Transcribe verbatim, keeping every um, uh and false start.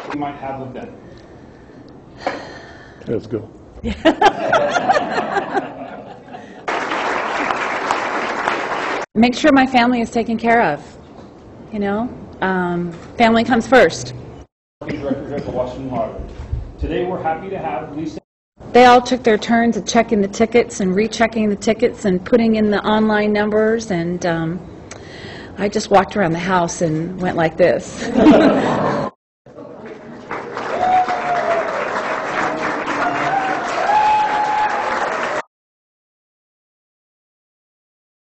you might have with them. Let's go. Make sure my family is taken care of. You know, um, family comes first. Directors at the Washington Lottery. Today we're happy to have Lisa. They all took their turns at checking the tickets and rechecking the tickets and putting in the online numbers, and um, I just walked around the house and went like this.